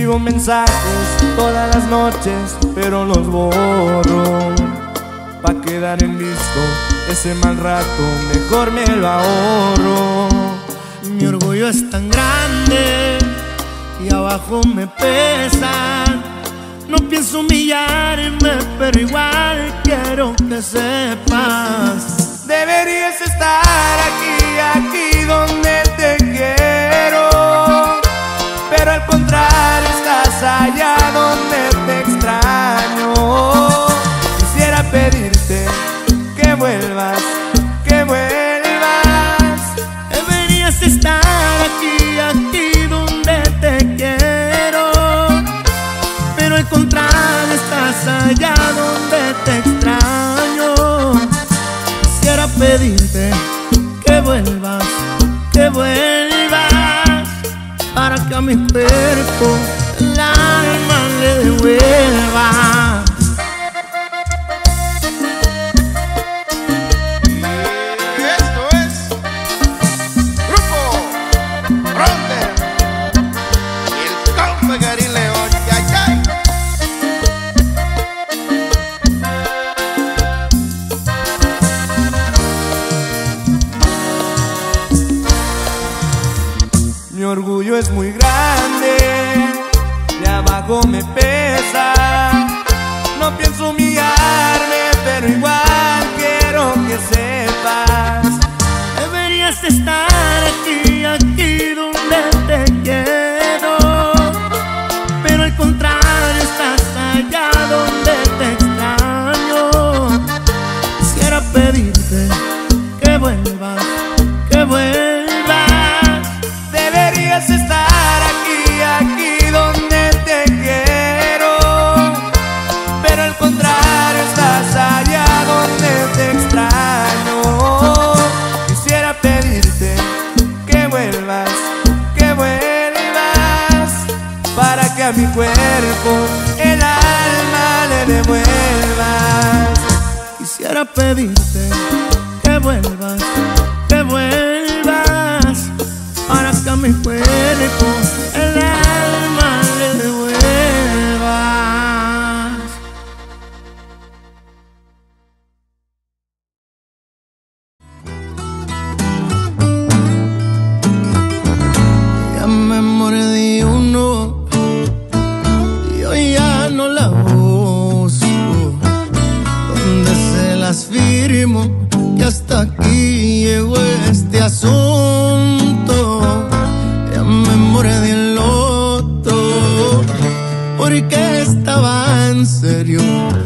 escribo mensajes todas las noches, pero los borro. Pa' quedar en visto ese mal rato, mejor me lo ahorro. Mi orgullo es tan grande y abajo me pesa. No pienso humillarme, pero igual quiero que sepas. Deberías estar aquí donde te quiero, pero al contrario estás allá donde te extraño. Quisiera pedirte que vuelvas, que vuelvas. Deberías estar aquí donde te quiero, pero al contrario estás allá donde te extraño. Quisiera pedirte que vuelvas, para que a mi cuerpo el alma le devuelva. Mi orgullo es muy grande, de abajo me pesa. No pienso humillarme, pero igual quiero que sepas. Deberías estar aquí donde te quiero, pero al contrario estás allá donde te extraño. Quisiera pedirte que vuelvas, Deberías estar aquí donde te quiero, pero al contrario estás allá donde te extraño. Quisiera pedirte que vuelvas, para que a mi cuerpo el alma le devuelvas. Quisiera pedirte que vuelvas, para que a mi cuerpo el alma le devuelvas. Ya me mordí uno y hoy ya no la busco. Donde se las firmo que hasta aquí llegó este asunto. Ya me mordí el loto porque estaba en serio.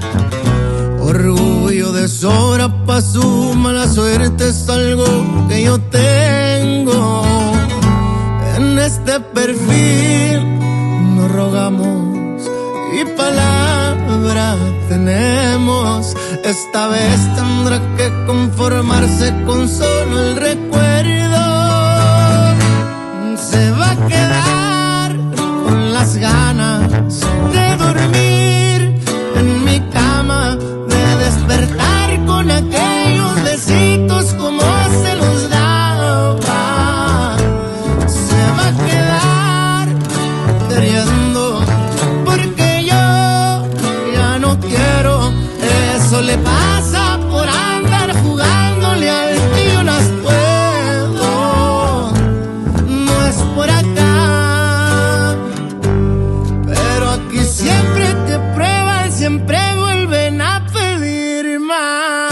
Orgullo de sobra pa' su mala suerte es algo que yo tengo. En este perfil nos rogamos y palabra tenemos. Esta vez tendrá que conformarse con solo el recuerdo. Se va a quedar con las ganas de dormir en mi cama, de despertar con aquellos besitos como se los daba. Se va a quedar queriendo porque yo ya no quiero. Eso le pasa por andar jugándole al que yo las puedo. No es por acá, pero aquí siempre te prueban, siempre vuelven a pedir más.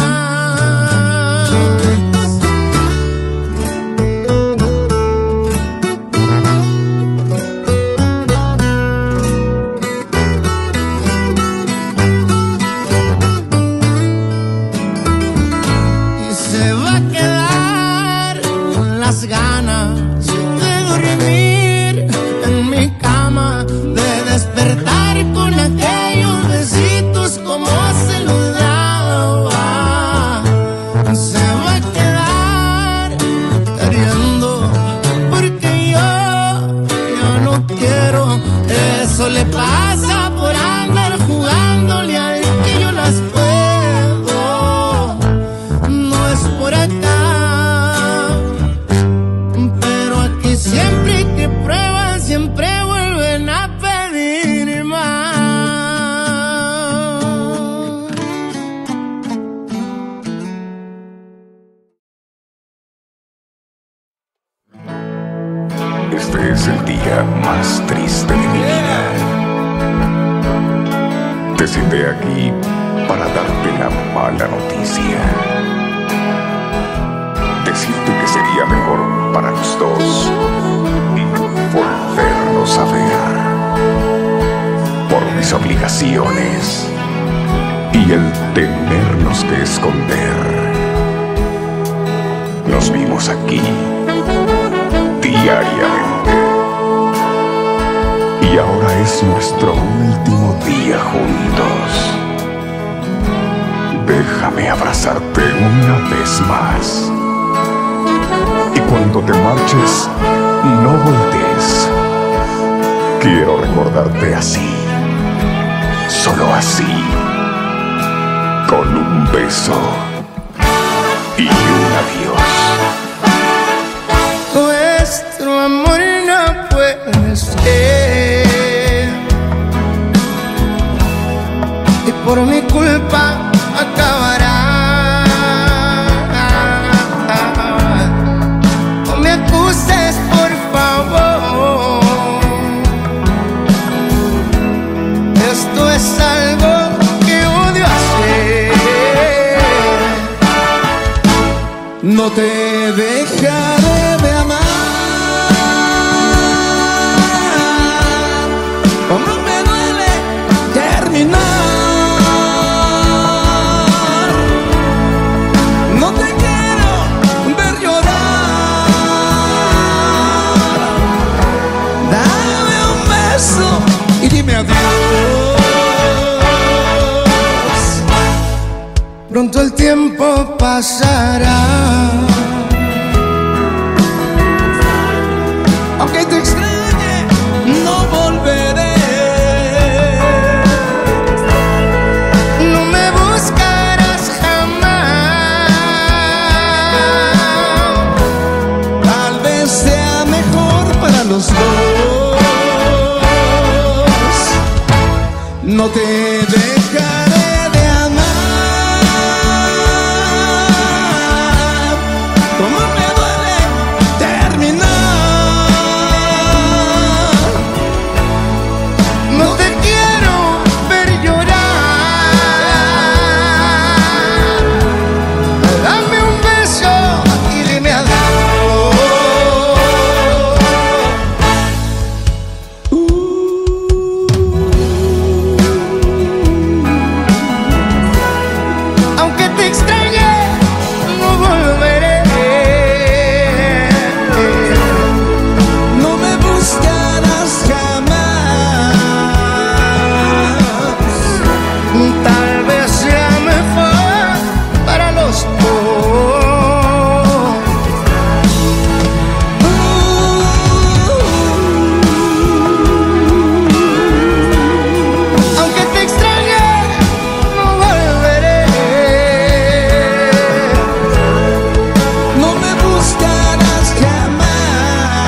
Y se va a quedar con las ganas de dormir en mi cama, de despertar con aquellos besitos como se los daba. Se va a quedar queriendo porque yo ya no quiero. Eso le pasa por andar jugándole al que yo las puedo. No es por acá, pero aquí siempre que prueban siempre vuelven a pedir. Este es el día más triste de mi vida. Te cité aquí para darte la mala noticia. Decirte que sería mejor para los dos volvernos a ver. Por mis obligaciones y el tenernos que esconder. Nos vimos aquí diariamente. Y ahora es nuestro último día juntos. Déjame abrazarte una vez más. Y cuando te marches, no voltees. Quiero recordarte así, solo así, con un beso y un adiós. Nuestro amor no puede ser, y por mi culpa acabará. No me acuses, por favor. Esto es algo que odio hacer. No te dejaré de amar. Como me duele terminar. No te quiero ver llorar. Dame un beso y dime adiós. Pronto el tiempo pasará. Aunque te extrañe, no volveré. No me buscarás jamás. Tal vez sea mejor para los dos. No te dejaré de amar. Como me duele terminar. No te quiero ver llorar. Dame un beso y dime adiós. Aunque te extrañe, no volveré. No me buscarás jamás. Tal vez sea mejor para los dos. Aunque te extrañe, no volveré. No me buscarás jamás.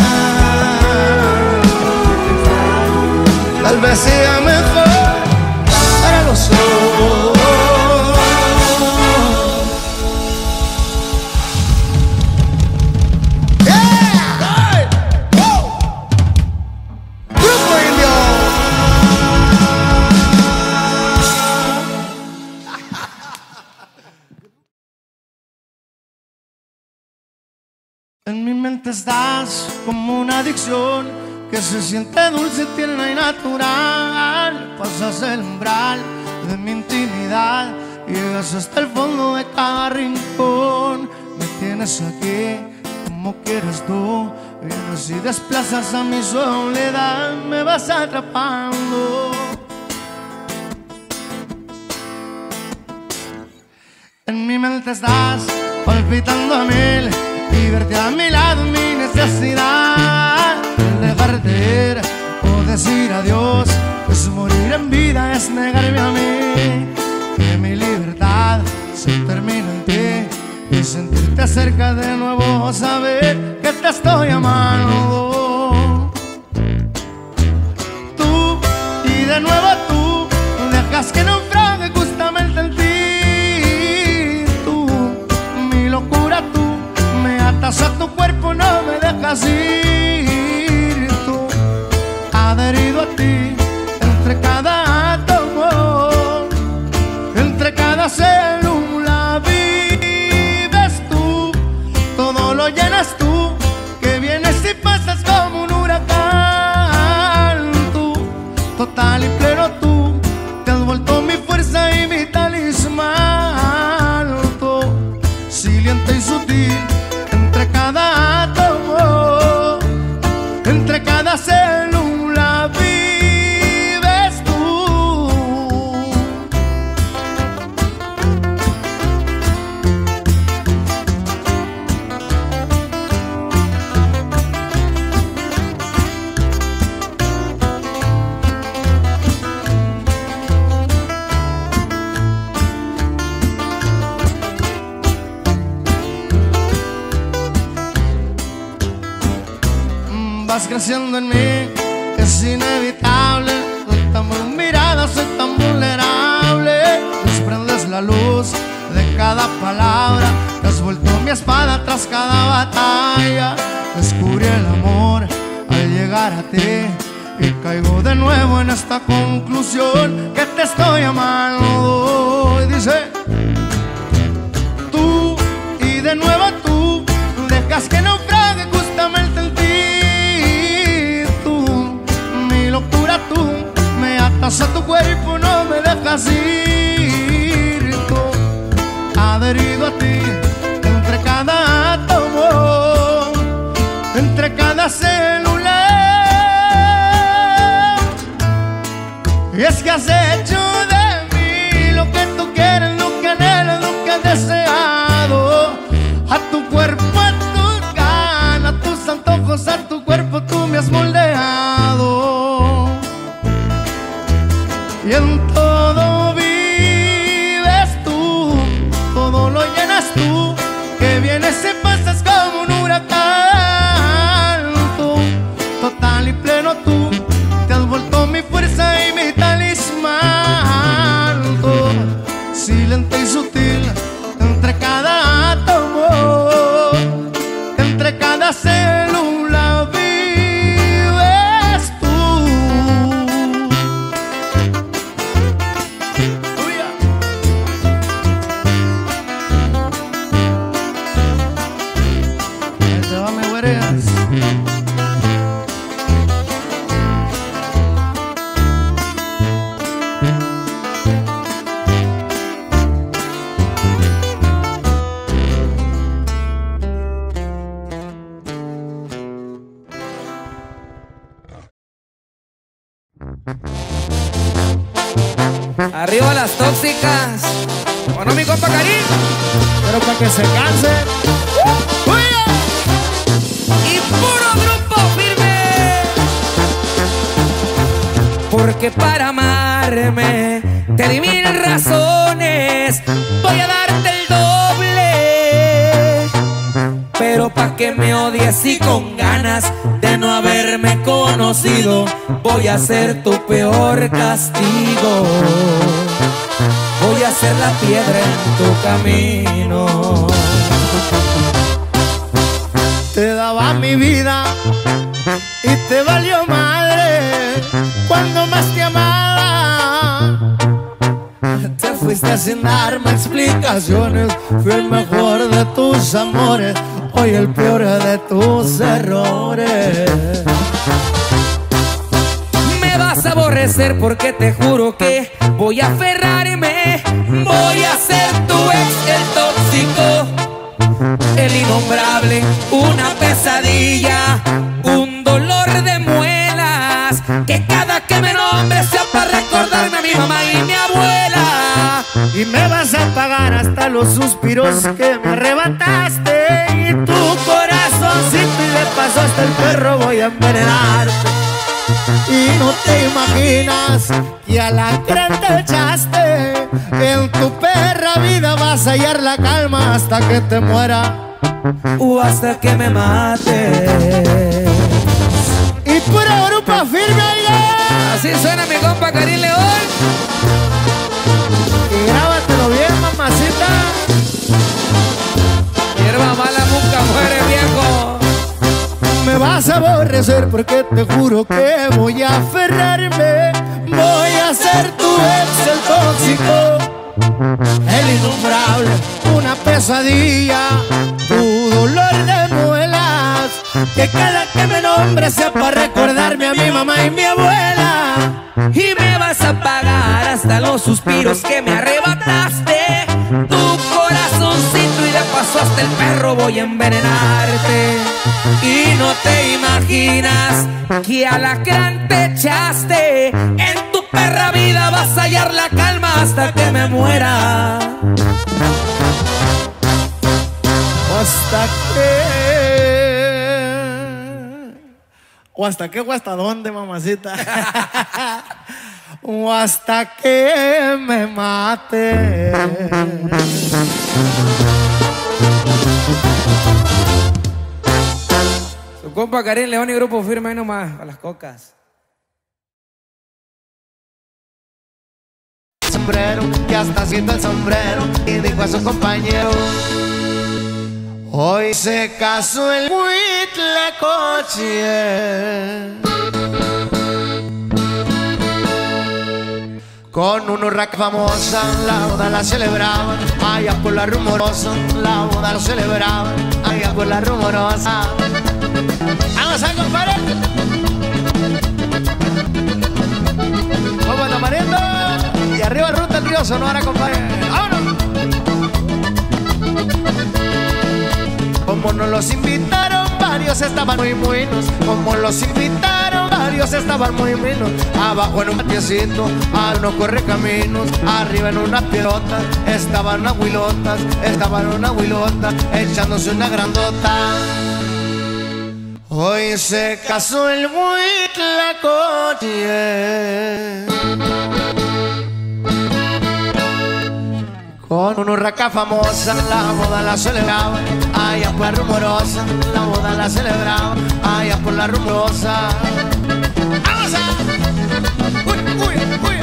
Tal vez sea mejor para los dos. Yeah. Hey. Woo. Grupo Indio. En mi mente estás como una adicción que se siente dulce, tierna y natural. Pasas el umbral de mi intimidad, llegas hasta el fondo de cada rincón. Me tienes aquí como quieres tú, vienes y desplazas a mi soledad. Me vas atrapando. En mi mente estás palpitando a mil, y verte a mi lado es mi necesidad. El dejarte ir o decir adiós, pues morir en vida es negarme a mí. Que mi libertad se termina en ti, y sentirte cerca de nuevo, saber que te estoy amando. Tú, y de nuevo tú, dejas que naufrague justamente en ti. Tú, mi locura, tú, me atas a tu cuerpo, no me dejas ir. vas creciendo en mí, es inevitable. Soy tan mirada, soy tan vulnerable. Desprendes la luz de cada palabra, te has vuelto mi espada tras cada batalla. Descubrí el amor al llegar a ti y caigo de nuevo en esta conclusión que te estoy amando. Y dice: tú, y de nuevo tú, dejas que naufrague justamente en ti. Tú, mi locura, tú, me atas a tu cuerpo, no me dejas ir. Tú, adherido a ti, entre cada átomo, entre cada célula. Y es que has hecho de mí lo que tú quieres, lo que anhelas, lo que has deseado. A tu cuerpo, a tus ganas, a tus antojos, a tu cuerpo tú me has moldeado. Y en todo vives tú, todo lo llenas tú, que vienes y pasas como un huracán. Tú, total y pleno tú, te has vuelto mi fuerza y mi talismán. Tú, silente y sutil, entre cada átomo, entre cada célula vives tú. Ahí te va, me güereas. Arriba las tóxicas. Bueno, mi compa Karim. Pero para que se canse. Y puro grupo firme. Porque para amarme te di 1000 razones. Voy a darte el doble. Pero pa' que me odies y con ganas de no haberme conocido, voy a ser tu peor castigo. Voy a ser la piedra en tu camino. Te daba mi vida y te valió madre cuando más te amaba. Te fuiste sin darme explicaciones. Fui el mejor de tus amores, hoy el peor de tus errores. Me vas a aborrecer porque te juro que voy a aferrarme. Voy a ser tu ex, el tóxico, el innombrable, una pesadilla, un dolor de muelas, que cada que me nombre sea para recordarme a mi mamá y mi abuela. Y me vas a pagar hasta los suspiros que me arrebataste. Y tu corazoncito y de paso hasta el perro voy a envenenarte. Y no te imaginas que a la gran te echaste. En tu perra vida vas a hallar la calma hasta que te muera O hasta que me mate. Y pura grupo firme, oiga. Así suena mi compa Karim León. Y grábatelo bien, mamacita. Hierba mala nunca muere, viejo. Me vas a aborrecer porque te juro que voy a aferrarme. Voy a ser tu ex, el tóxico, el innombrable, una pesadilla, tu dolor de muelas, que cada que me nombre sea para recordarme a mi mamá y mi abuela. Y me vas a pagar hasta los suspiros que me arrebataste. Tu corazoncito y de paso hasta el perro voy a envenenarte. Y no te imaginas que alacrán te echaste. En tu perra vida vas a hallar la calma hasta que me muera. ¿O hasta qué? ¿O hasta dónde, mamacita? O hasta que me mate. compa Karim León y Grupo Firme ahí nomás, a las cocas. Sombrero, ya está haciendo el sombrero y dijo a su compañero: hoy se casó el Huitlacoche con una urraca famosa. La boda la celebraban allá por la Rumorosa. La boda la celebraban allá por la Rumorosa. Vamos a compadre. Vamos a mariendo. Y arriba ruta el río Sonora, compadre. ¡Vámonos! Como nos los invitaron, varios estaban muy buenos. Como los invitaron, varios estaban muy buenos. Abajo en un patiecito, a unos correcaminos. Arriba en una piedota, estaban abuelotas. Estaban una abuelota, echándose una grandota. Hoy se casó el Huitlacoche con una urraca famosa. La boda la celebraban allá por la Rumorosa. La boda la celebraban allá por la Rumorosa. ¡Vamos a! ¡Uy, uy, uy!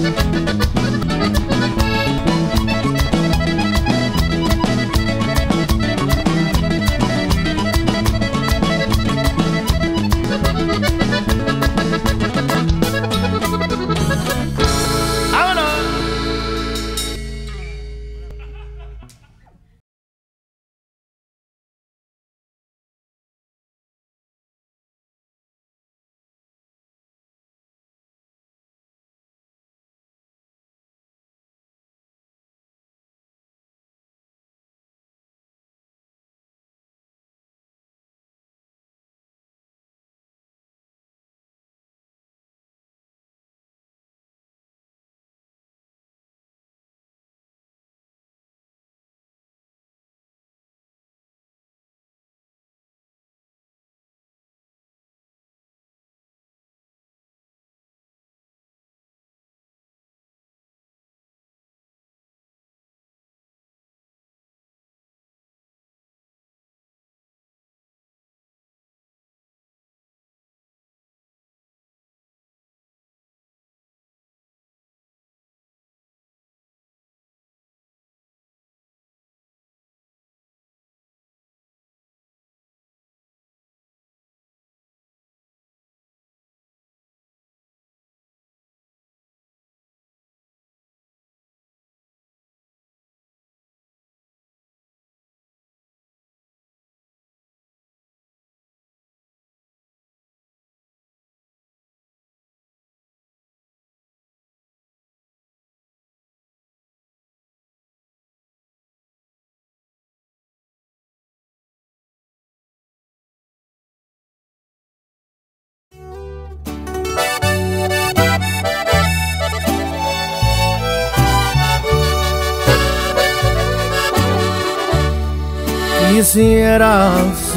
Quisiera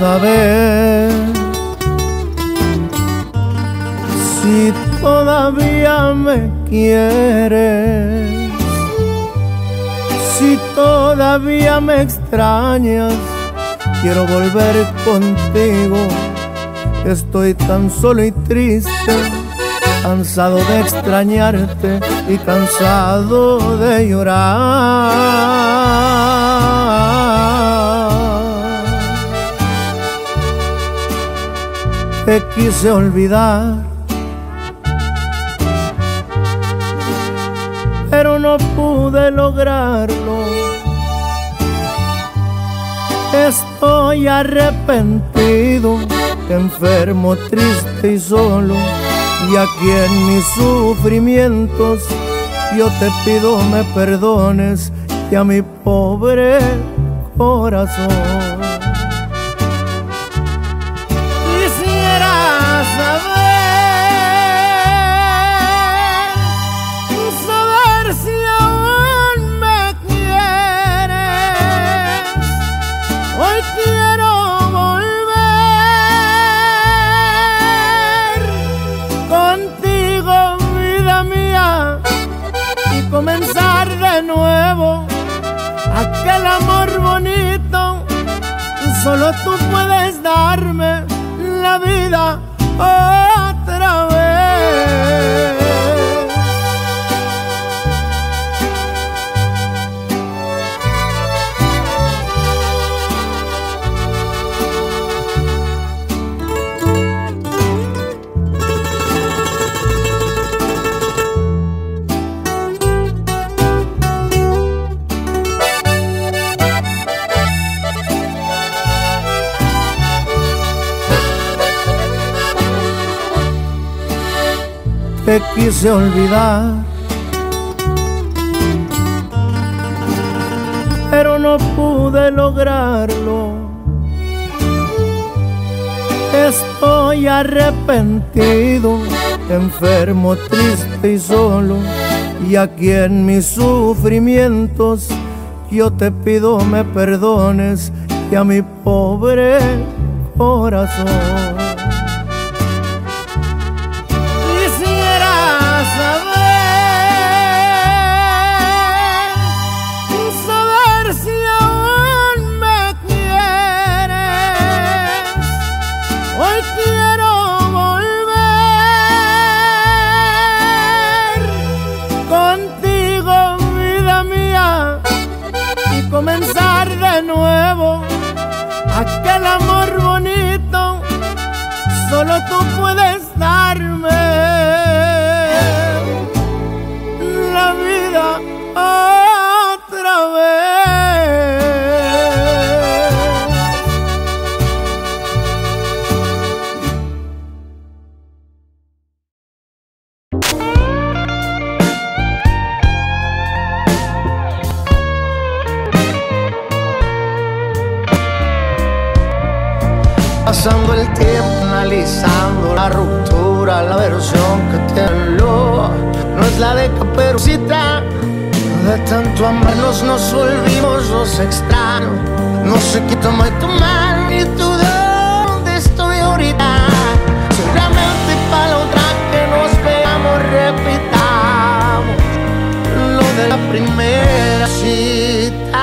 saber si todavía me quieres, si todavía me extrañas. Quiero volver contigo, estoy tan solo y triste, cansado de extrañarte y cansado de llorar. Te quise olvidar, pero no pude lograrlo. Estoy arrepentido, enfermo, triste y solo. Y aquí en mis sufrimientos yo te pido me perdones y a mi pobre corazón. Saber si aún me quieres. Hoy quiero volver contigo, vida mía, y comenzar de nuevo aquel amor bonito. Solo tú puedes darme la te quise olvidar, pero no pude lograrlo. Estoy arrepentido, enfermo, triste y solo, y aquí en mis sufrimientos yo te pido me perdones y a mi pobre corazón. Quisiera saber si aún me quieres. Hoy quiero volver contigo, vida mía, y comenzar de nuevo aquel amor bonito. Solo tú puedes darme la vida otra vez. Pasando el tiempo, analizando la ruptura, la versión que tiene no es la de Caperucita. De tanto amarnos nos volvimos los extraños. No sé qué tomar tu mano y tú dónde estoy ahorita. Seguramente para la otra que nos veamos repitamos lo de la primera cita.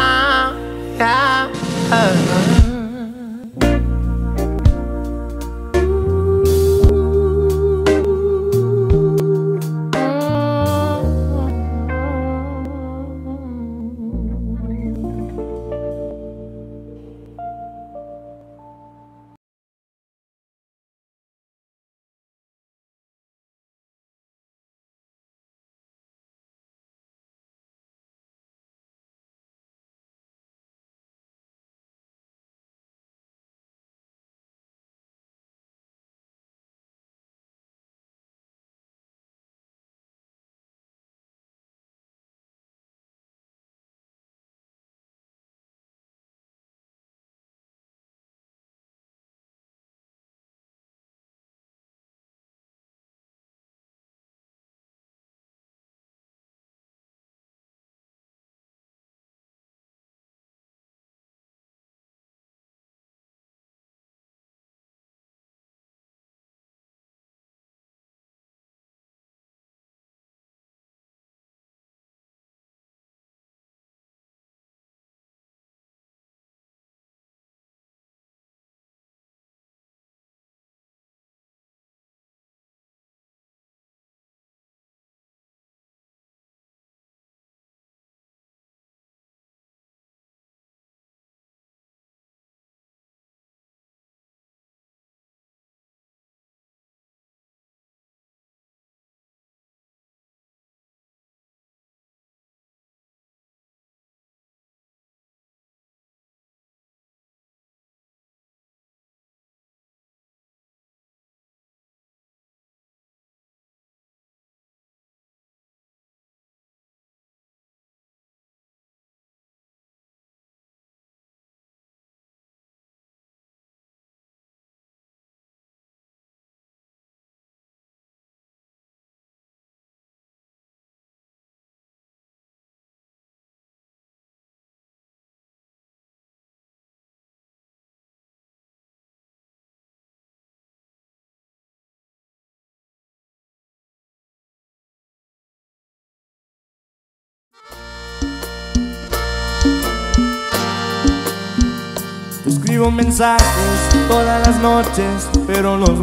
Escribo mensajes todas las noches, pero los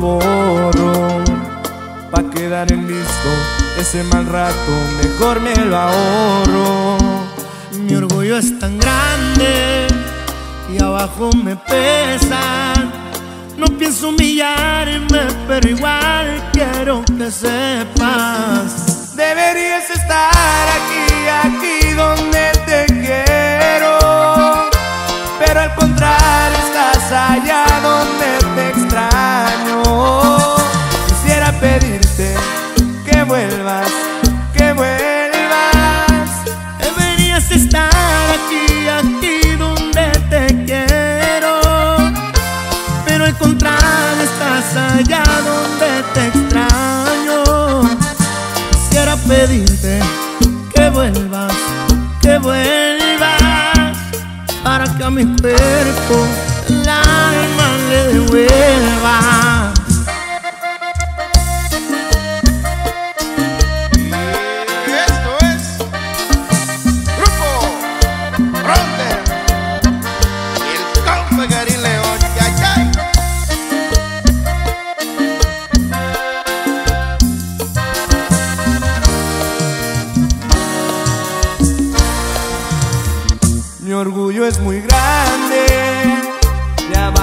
borro. Pa' quedar en visto ese mal rato, mejor me lo ahorro. Mi orgullo es tan grande y abajo me pesa. No pienso humillarme, pero igual quiero que sepas. Deberías estar aquí donde te quiero, pero al contrario estás allá donde te extraño. Quisiera pedirte que vuelvas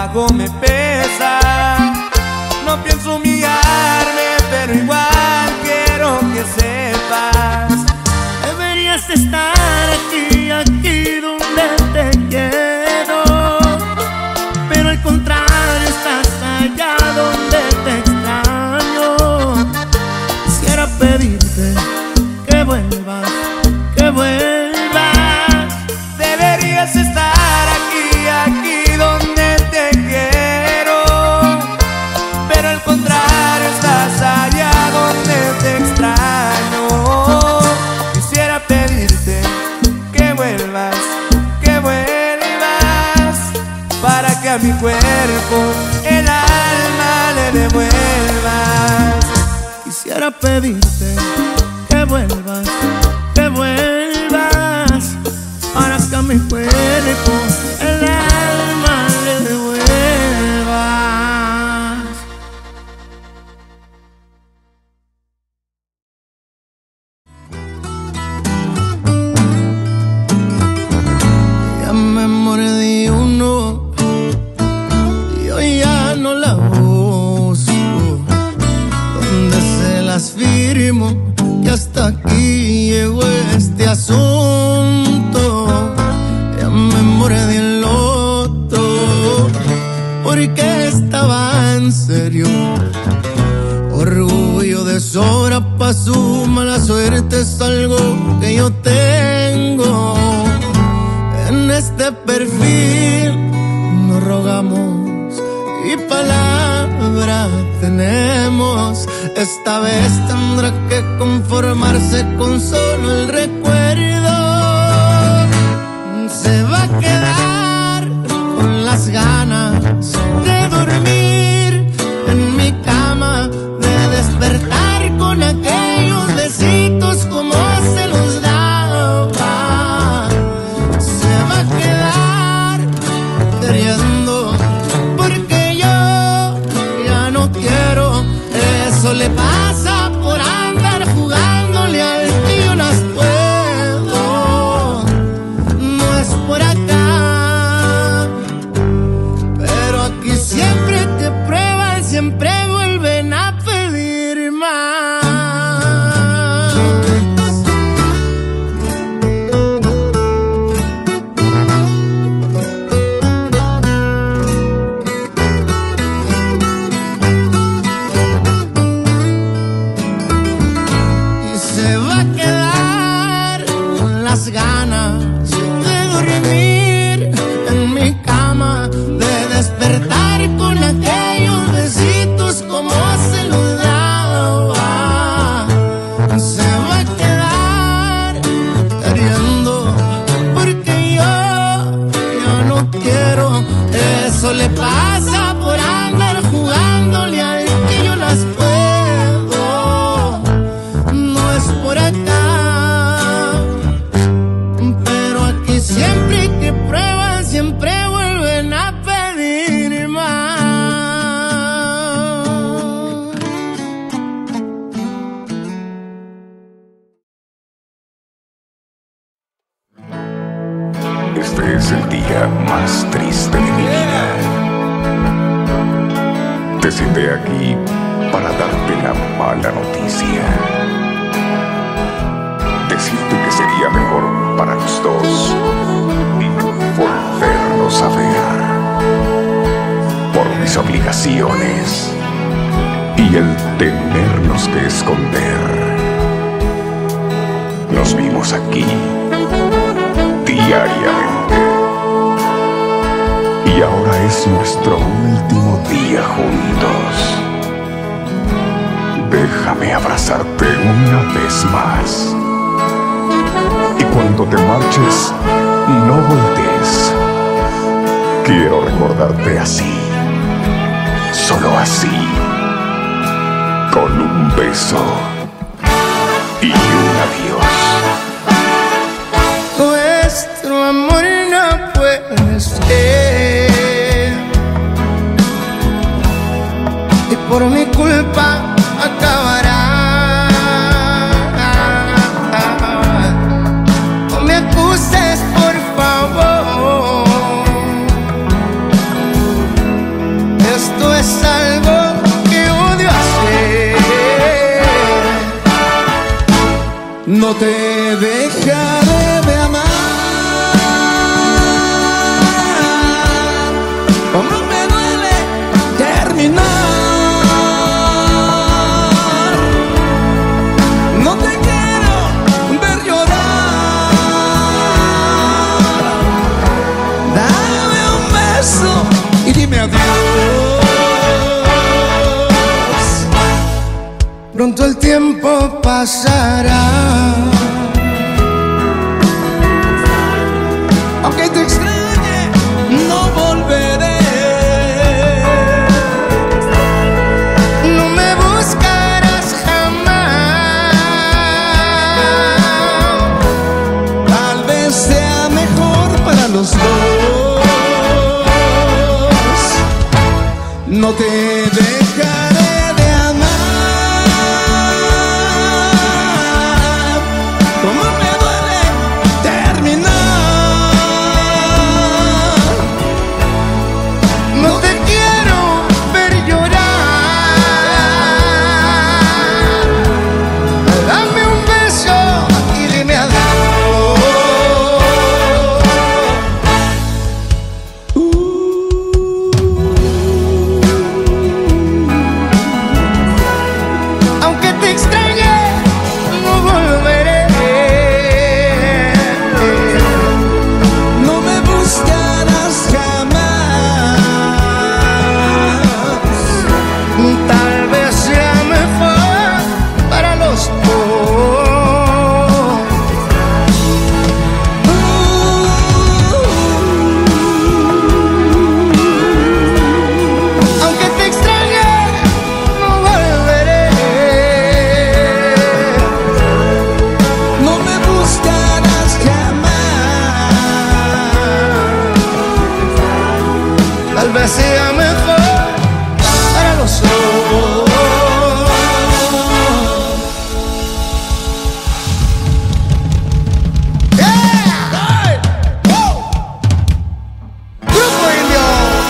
abajo me pesa. No pienso humillarme, pero igual quiero que sepas. Deberías estar aquí, aquí donde te quiero, pero al contrario estás allá donde te extraño. Quisiera pedirte que vuelvas, que vuelvas. Deberías estar aquí, aquí donde te quiero, pero al contrario estás allá donde te extraño. Quisiera pedirte que vuelvas, para que a mi cuerpo el alma le devuelvas. Quisiera pedirte que vuelvas, para que a mi cuerpo el alma le devuelvas. Ya me mordí uno y hoy ya no la busco. Donde se las firmo que hasta aquí llegó este asunto. Ya me mordí el otro porque estaba en serio. Orgullo, deshonra, pa' su mala suerte es algo que yo tengo. En este perfil nos rogamos y palabra tenemos. Esta vez tendrá que conformarse con solo el recuerdo. Se va a quedar con las ganas de dormir en mi cama, de despertar con aquellos besitos como se los daba. Se va a quedar queriendo porque yo ya no quiero. Eso le pasa por andar jugándole al que yo las puedo. No es por acá, pero aquí siempre te prueban, siempre vuelven a pedir más. Y se va a quedar con las ganas de dormir en mi cama, de despertar con aquellos besitos como se los daba. Se va a quedar queriendo porque yo ya no quiero. Eso le pasa por andar jugándole al que yo las puedo. No es por acá, pero aquí siempre que prueban, siempre vuelven a pedir más. Este es el día más triste de mi vida. Te senté aquí para darte la mala noticia. Decirte que sería mejor para los dos volvernos a ver. Por mis obligaciones y el tenernos que esconder. Nos vimos aquí diariamente. Y ahora es nuestro último día juntos. Déjame abrazarte una vez más. Y cuando te marches, no voltees. Quiero recordarte así, solo así, con un beso y un adiós. Nuestro amor no puede ser, y por mi culpa acabará. No me acuses, por favor, pronto el tiempo pasará. Aunque te extrañe, no volveré. No me buscarás jamás. Tal vez sea mejor para los dos. No te dejaré de amar. Como me duele terminar. No te quiero ver llorar. Dame un beso y dime adiós. Aunque te extrañe, no volveré. No me buscarás jamás. Tal vez sea mejor para los dos. Aunque te extrañe, no volveré. No me buscarás jamás. Tal vez sea mejor para los dos. Yeah. Hey. Woo. Grupo Indio.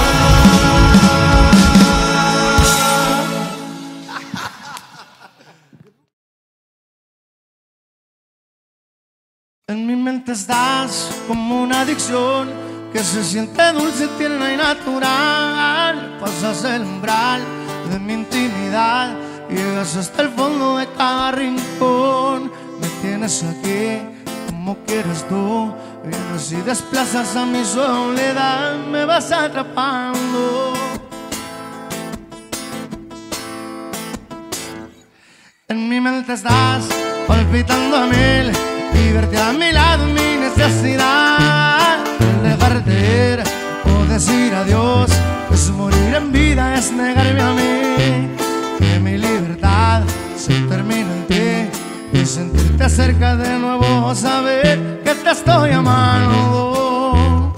En mi mente estás como una adicción que se siente dulce, tierna y natural. Pasas el umbral de mi intimidad, llegas hasta el fondo de cada rincón. Me tienes aquí como quieres tú, vienes y desplazas a mi soledad, me vas atrapando. En mi mente estás palpitando a mil y verte a mi lado es mi necesidad. Dejarte ir o decir adiós es morir en vida, es negarme a mí. Que mi libertad se termina en ti y sentirte cerca de nuevo, saber que te estoy amando.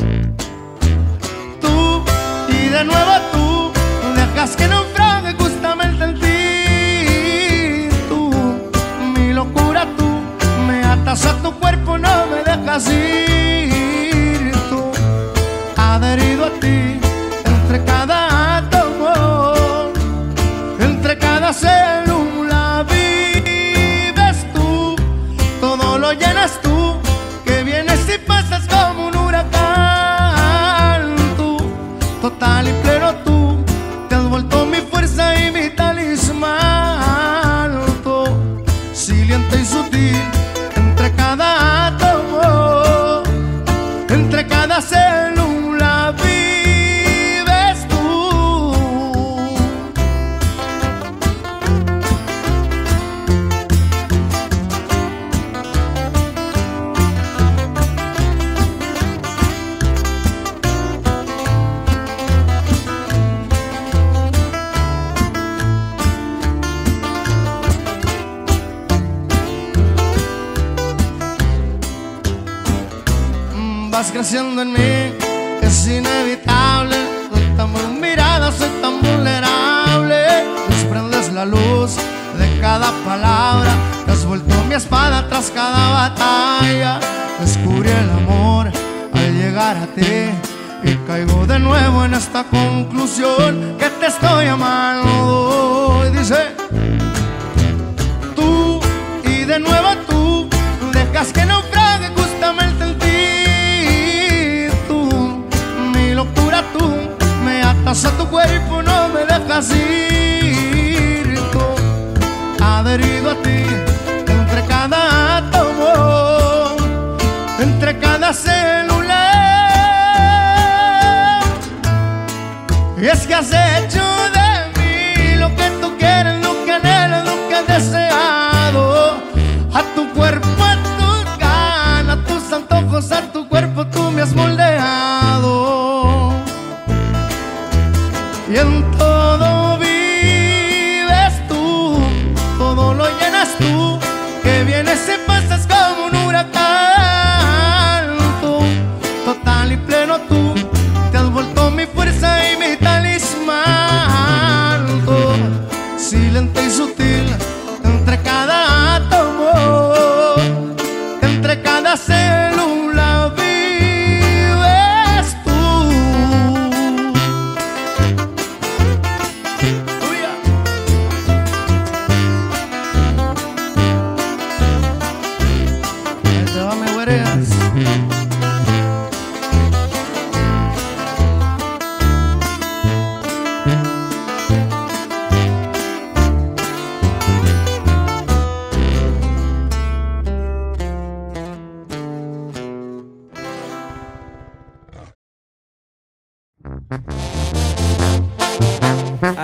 Tú y de nuevo tú dejas que naufrague justamente en ti. Tú, mi locura, tú me atas a tu cuerpo, no me dejas ir. Tú, adherido a ti, entre cada átomo, entre cada célula vives tú. Todo lo llenas tú, que vienes y pasas como un huracán. Tú, total y pleno tú, te has vuelto mi fuerza y mi talismán. Tú, silente y sutil, entre cada átomo, entre cada célula vives tú. Vas creciendo en mí, es inevitable. Soy tan muy mirada, soy tan vulnerable. Desprendes la luz de cada palabra, te has vuelto mi espada tras cada batalla. Descubrí el amor al llegar a ti y caigo de nuevo en esta conclusión, que te estoy amando. Y dice, tú y de nuevo tú dejas que naufrague justamente en ti. Locura, tú me atas a tu cuerpo, no me dejas ir. Tú, adherido a ti, entre cada átomo, entre cada célula. Y es que has hecho de mí lo que tú quieres, lo que anhelas, lo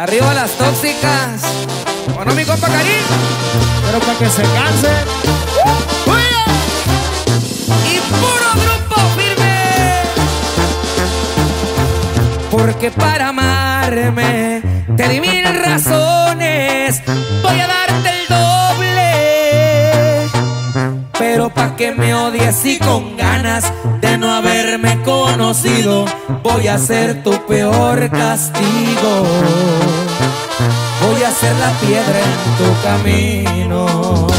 Arriba las tóxicas. Bueno, mi compa Karim. Pero para que se canse. Y puro grupo firme. Porque para amarme te di 1000 razones. Voy a darte el doble. Pero pa' que me odies y con ganas de no haberme conocido, voy a ser tu peor castigo. Voy a ser la piedra en tu camino.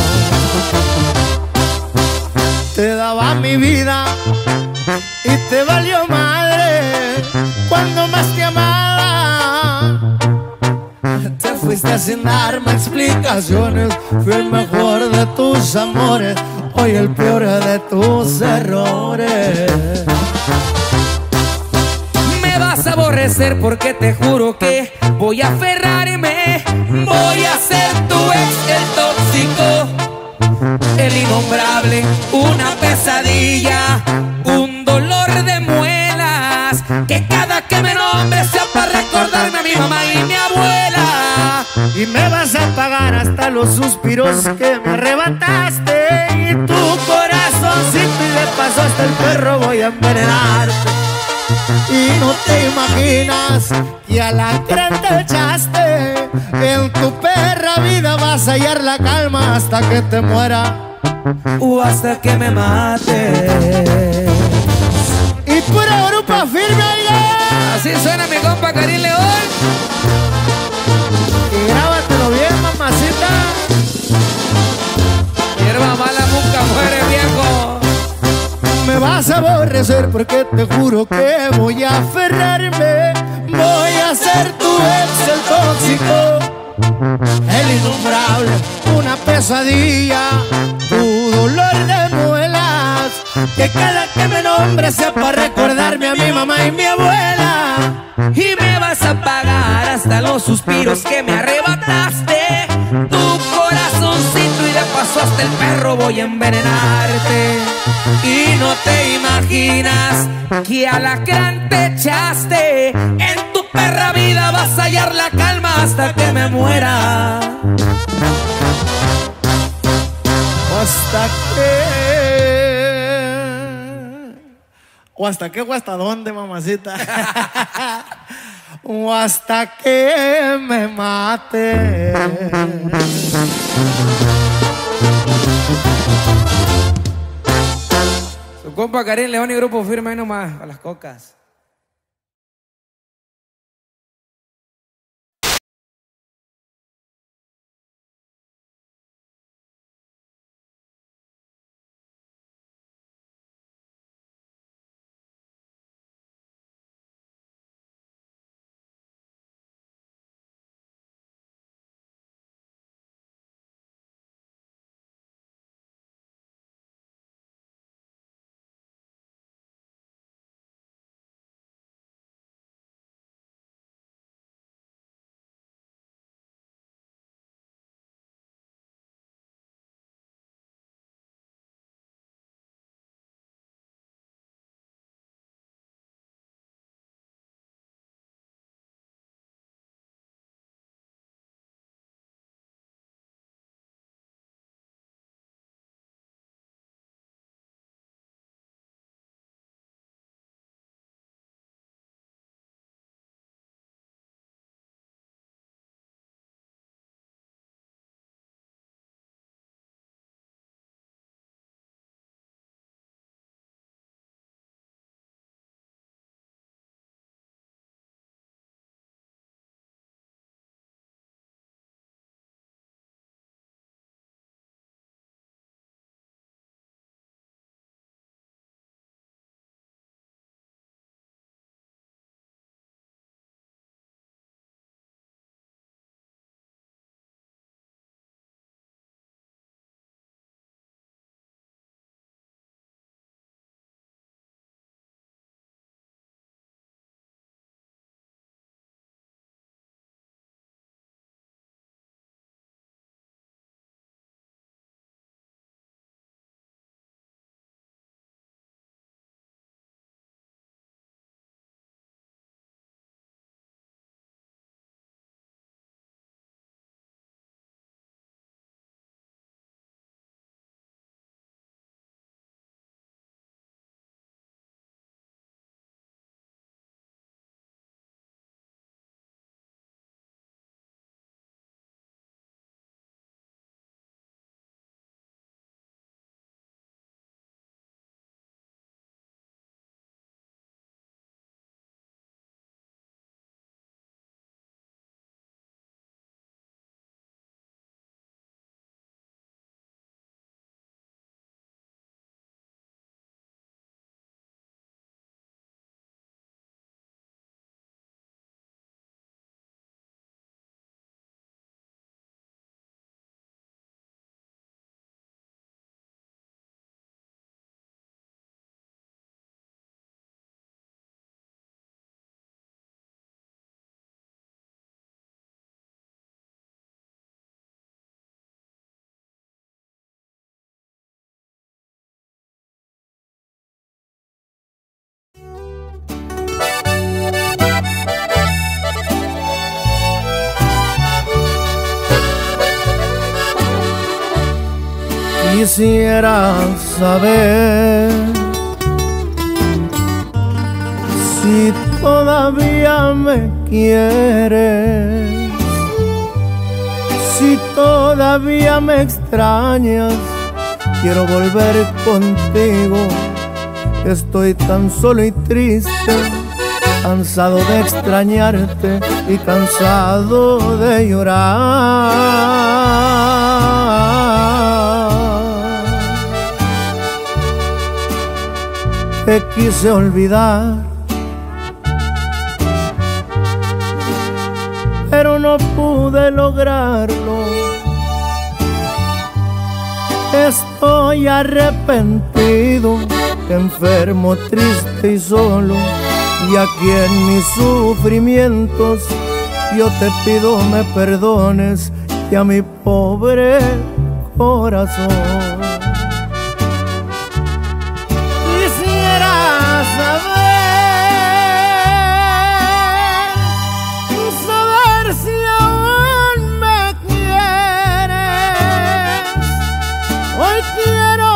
Te daba mi vida y te valió madre cuando más te amaba. Te fuiste sin darme explicaciones. Fui el mejor de tus amores, hoy el peor de tus errores. Me vas a aborrecer porque te juro que voy a aferrarme. Voy a ser tu ex, el tóxico, el innombrable, una pesadilla, un dolor de muelas, que cada que me nombre sea para recordarme a mi mamá y mi abuela. Y me vas a pagar hasta los suspiros que me arrebataste. Y tu corazoncito y de paso hasta el perro voy a envenenarte. Y no te imaginas que a la gran te echaste. En tu perra vida vas a hallar la calma hasta que te muera O hasta que me mate. y pura grupo firme, oiga. Así suena mi compa Karim León. Y grábatelo bien, mamacita. Hierba mala nunca muere, viejo. Me vas a aborrecer porque te juro que voy a aferrarme. Voy a ser tu ex, el tóxico, el innombrable, una pesadilla, tu dolor de muelas, que cada que me nombre sea para recordarme a mi mamá y mi abuela. Y me vas a pagar hasta los suspiros que me arrebataste. Tu corazoncito y de paso hasta el perro voy a envenenarte. Y no te imaginas que alacrán te echaste. En tu perra vida vas a hallar la calma hasta que me muera. O hasta qué o hasta dónde, mamacita. O hasta que me mate. Su compa Karim León y grupo firme ahí nomás a las cocas. Quisiera saber si todavía me quieres, si todavía me extrañas. Quiero volver contigo, estoy tan solo y triste, cansado de extrañarte y cansado de llorar. Te quise olvidar, pero no pude lograrlo. Estoy arrepentido, enfermo, triste y solo, y aquí en mis sufrimientos yo te pido me perdones y a mi pobre corazón. Quisiera saber si aún me quieres. Hoy quiero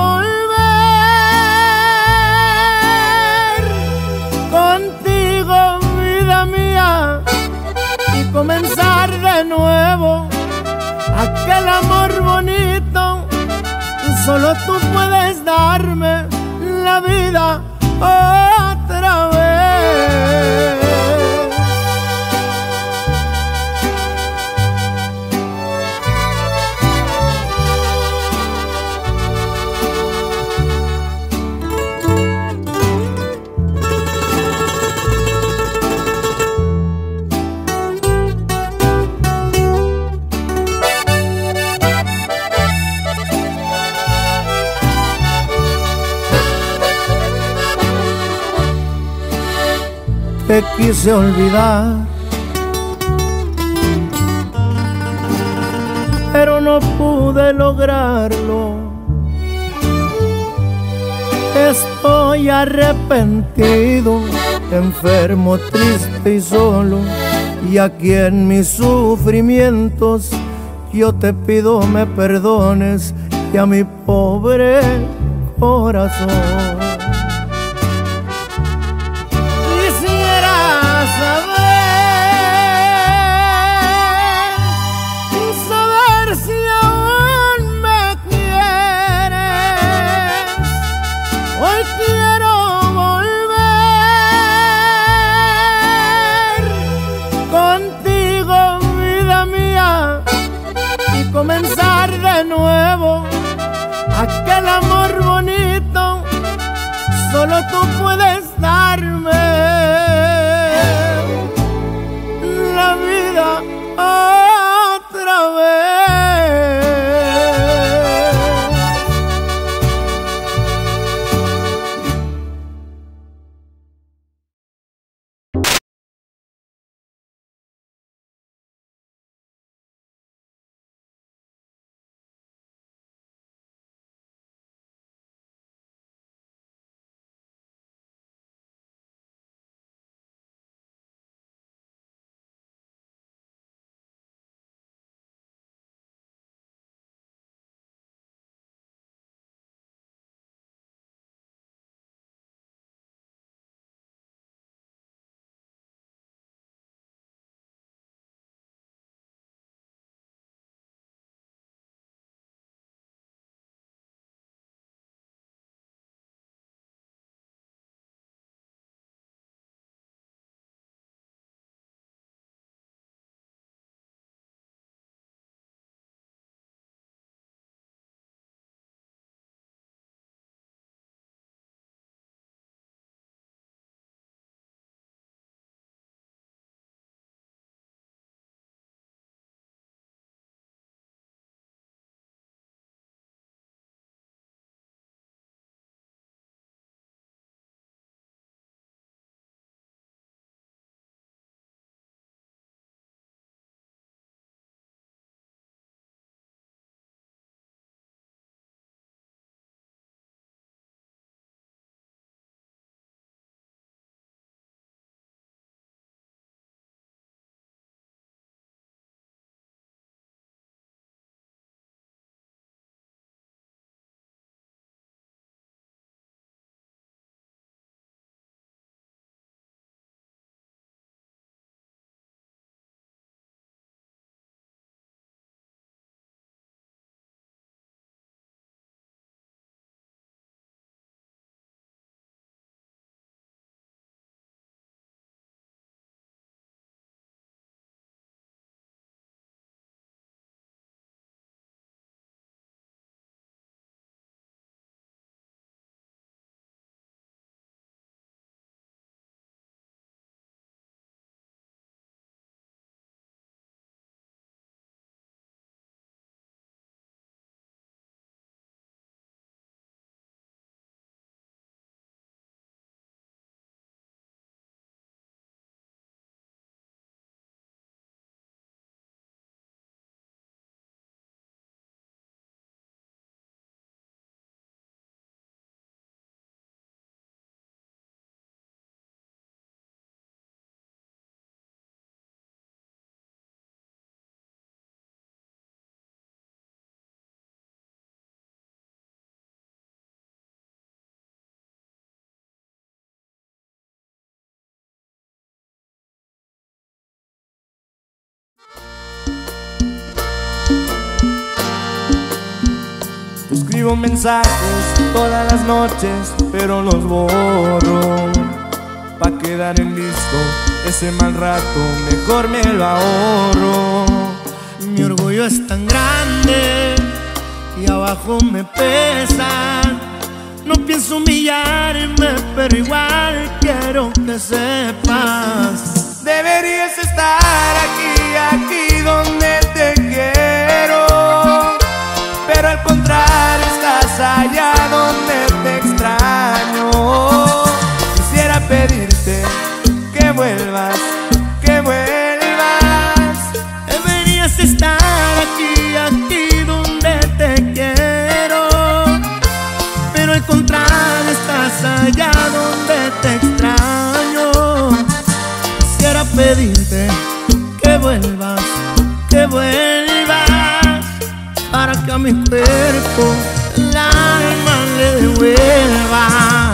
volver contigo, vida mía, y comenzar de nuevo aquel amor bonito. Solo tú puedes darme la vida otra vez. Te quise olvidar, pero no pude lograrlo. Estoy arrepentido, enfermo, triste y solo, y aquí en mis sufrimientos yo te pido me perdones y a mi pobre corazón. Saber si aún me quieres. Hoy quiero volver contigo, vida mía, y comenzar de nuevo aquel amor bonito. Escribo mensajes todas las noches, pero los borro. Pa' quedar en visto ese mal rato, mejor me lo ahorro. Mi orgullo es tan grande y abajo me pesa. No pienso humillarme, pero igual quiero que sepas. Deberías estar aquí donde te quiero, pero al contrario estás allá donde te extraño. Quisiera pedirte que vuelvas, que vuelvas. Deberías estar aquí donde te quiero, pero al contrario estás allá donde te extraño. Quisiera pedirte que vuelvas, para que a mi cuerpo el alma le devuelva.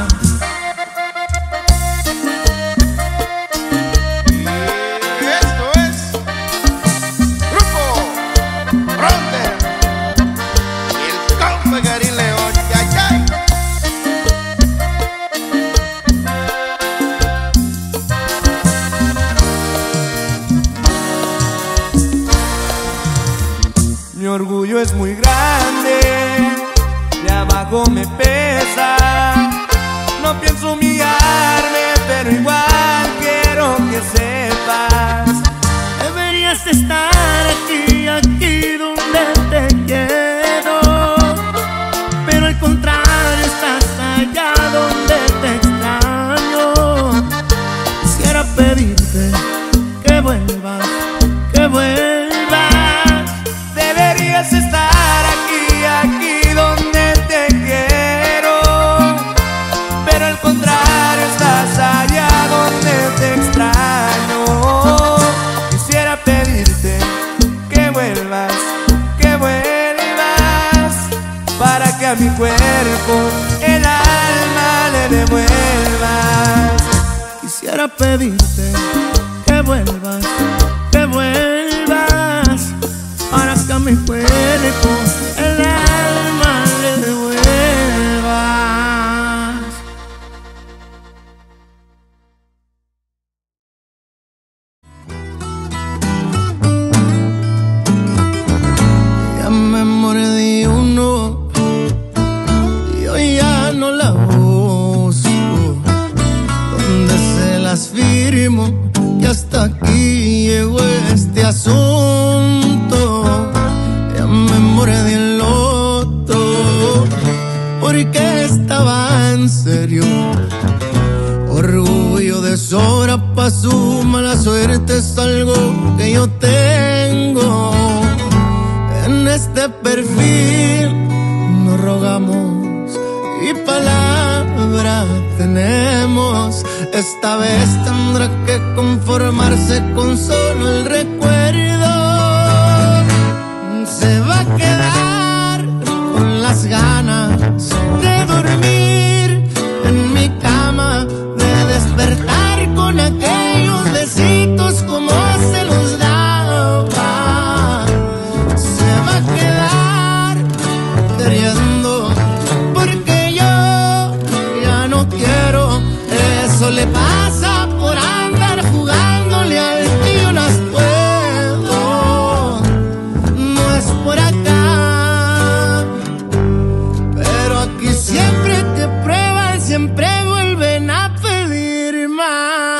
Mi orgullo es muy grande, de abajo me pesa. No pienso humillarme, pero igual quiero que sepas. Deberías estar aquí donde te quiero, pero al contrario estás allá donde te extraño. Quisiera pedirte que vuelvas, que vuelvas. Deberías estar aquí donde te quiero, pero al contrario estás allá donde te extraño. Quisiera pedirte que vuelvas, para que a mi cuerpo el alma le devuelvas. Quisiera pedirte que vuelvas, para que a mi cuerpo el alma le devuelvas. Ya me mordí uno y hoy ya no la busco. Donde se las firmo que hasta aquí llegó este asunto. Ya me mordí el loto porque estaba en serio. Orgullo de sobra pa' su mala suerte es algo que yo tengo. En este perfil nos rogamos y palabra tenemos. Esta vez tendrá que conformarse con solo el recuerdo. Se va a quedar con las ganas de dormir en mi cama, de despertar con aquellos besitos como se los daba. Se va a quedar queriendo porque yo ya no quiero. Eso le pasa por andar jugándole al que yo las puedo. No es por acá, pero aquí siempre te prueban, siempre vuelven a pedir más.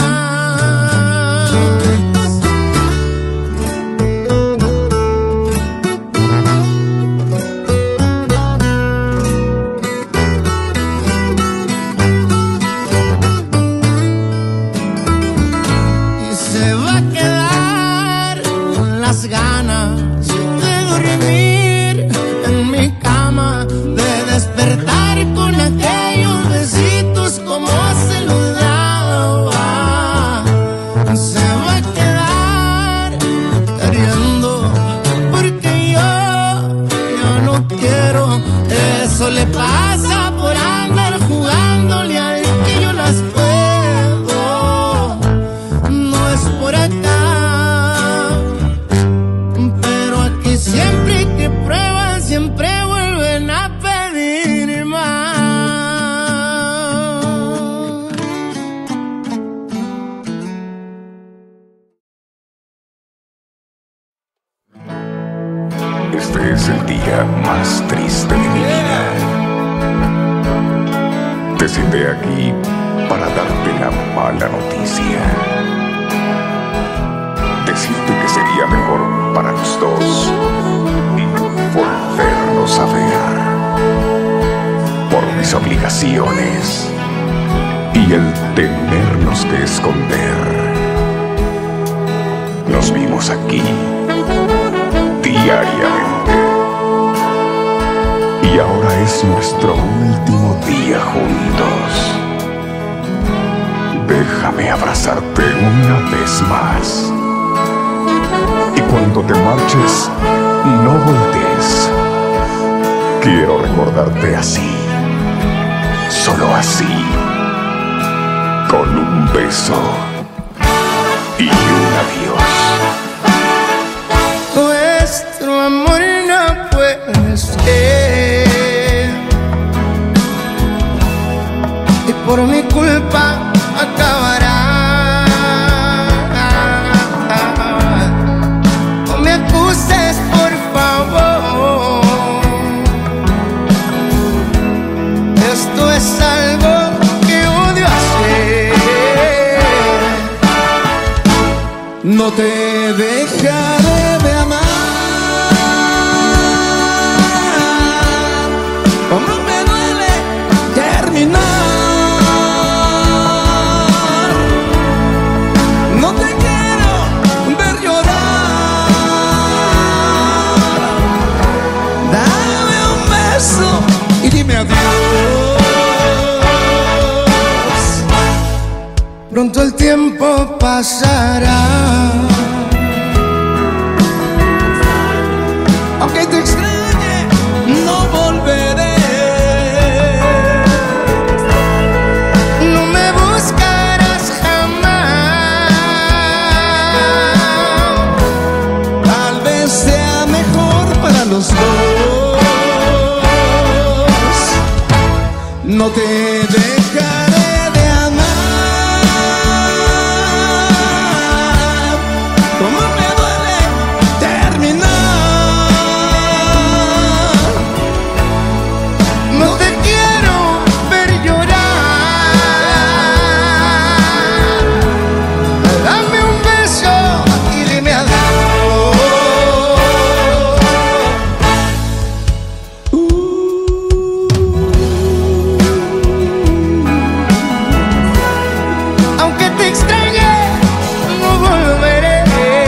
Y se va a quedar con las ganas de dormir en mi cama, de despertar con aquellos besitos como se los daba. Se va a quedar queriendo porque yo ya no quiero. Eso le pasa por andar jugándole al que yo las puedo. No es por acá, pero aquí siempre que prueban siempre vuelven a pedir. Este es el día más triste de mi vida. Te cité aquí para darte la mala noticia. Decirte que sería mejor para los dos volvernos a ver. Por mis obligaciones y el tenernos que esconder. Nos vimos aquí diariamente. Y ahora es nuestro último día juntos. Déjame abrazarte una vez más. Y cuando te marches, no voltees. Quiero recordarte así, solo así, con un beso y un adiós. Nuestro amor no puede ser, y por mi culpa acabará. No me acuses, por favor. Esto es algo que odio hacer. No te dejaré de amar. Como me duele terminar. No te quiero ver llorar. Dame un beso y dime adiós. Pronto el tiempo pasará. Aunque te extrañe, no volveré. No me buscarás jamás. Tal vez sea mejor para los dos. No te dejaré de amar. Como me duele terminar. No te quiero ver llorar. Dame un beso y dime adiós. Aunque te extrañe, no volveré.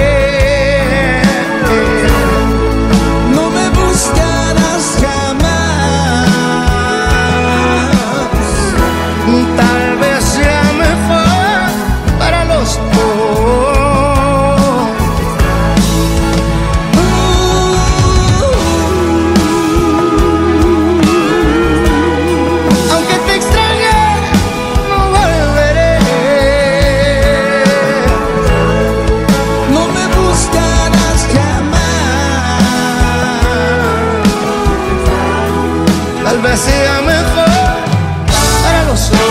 No me buscarás jamás. Tal vez sea mejor para los dos. Aunque te extrañe, no volveré. No me buscarás jamás. Tal vez sea mejor para los dos.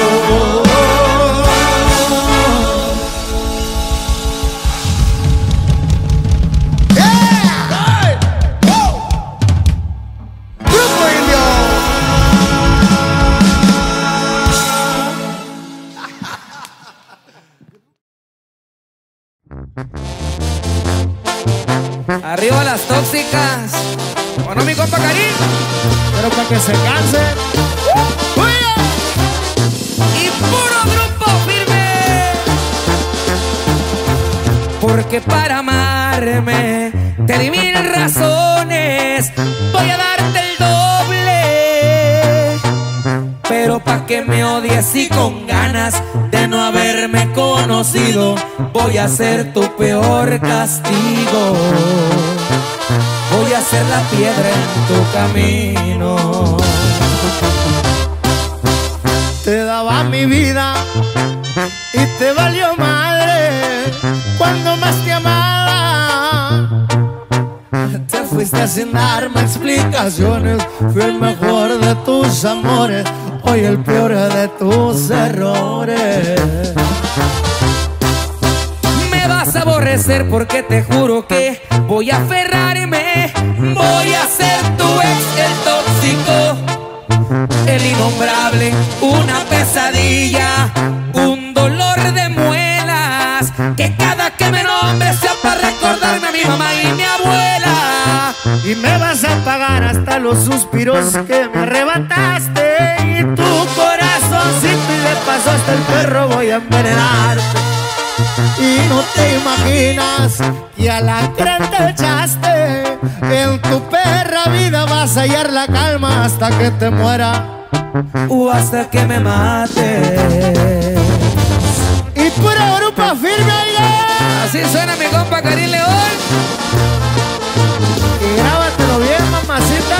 Yeah. ¡Oh! Grupo Indio. Arriba las tóxicas. Bueno, mi compa Karim. Pero para que se canse. Y puro grupo firme. Porque para amarme te di 1000 razones. Voy a darte el doble. Pero pa' que me odies y con ganas de no haberme conocido, voy a ser tu peor castigo. Voy a ser la piedra en tu camino. Te daba mi vida y te valió madre cuando más te amaba. Te fuiste sin darme explicaciones. Fui el mejor de tus amores, hoy el peor de tus errores. Me vas a aborrecer porque te juro que voy a aferrarme. me voy a ser tu ex, el tóxico, el innombrable, una pesadilla, un dolor de muelas, que cada que me nombre sea para recordarme a mi mamá y mi abuela. Y me vas a pagar hasta los suspiros que me arrebataste, y tu corazoncito y de paso hasta el perro voy a envenenarte. Y no te imaginas que a la gran te echaste, en tu perra vida vas a hallar la calma hasta que te muera O hasta que me mate. y pura grupa firme, oiga. Así suena mi compa Karim León. Y grábatelo bien, mamacita.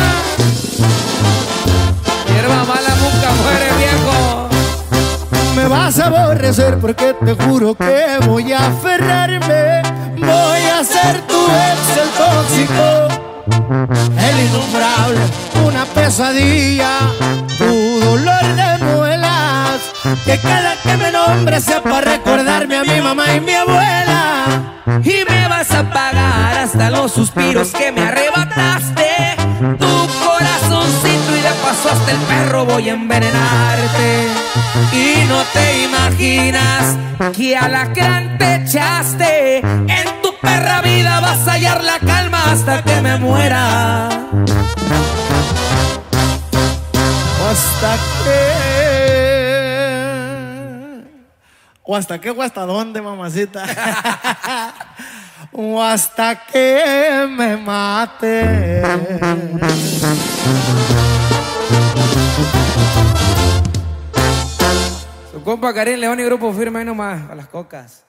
Hierba mala nunca muere, viejo. Me vas a aborrecer porque te juro que voy a aferrarme. Voy a ser tu ex, el tóxico, el innombrable, una pesadilla, tu dolor de muelas, que cada que me nombre sea para recordarme a mi mamá y mi abuela. Y me vas a pagar hasta los suspiros que me arrebataste, tu corazoncito y de paso hasta el perro voy a envenenarte. Y no te imaginas que alacrán te echaste, en tu perra vida vas a hallar la calma hasta que me muera. O hasta qué o hasta dónde, mamacita. O hasta que me mate. Su compa Karim León y Grupo Firme ahí nomás, a las cocas.